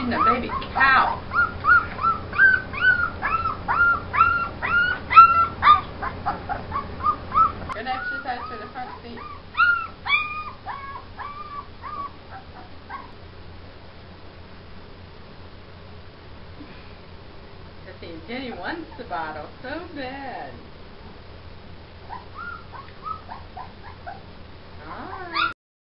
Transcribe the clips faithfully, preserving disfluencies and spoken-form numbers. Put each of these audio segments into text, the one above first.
feeding a baby cow. Good exercise for the front feet. See, Jenny wants the bottle so bad. Alright.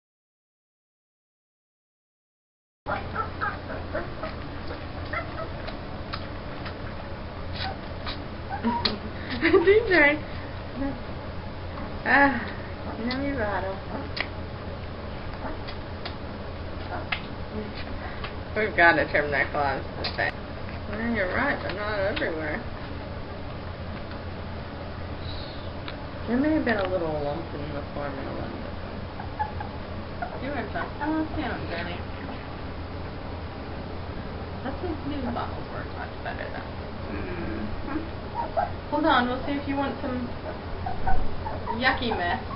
Deep turn. Ah, yummy bottle. We've got to trim their claws this day. Well, you're right, but not everywhere. There may have been a little lump in the formula. You were fun. Oh, stand up, Jenny. Let's see if these bottles work much better though. Mm-hmm. Hold on, we'll see if you want some yucky mess.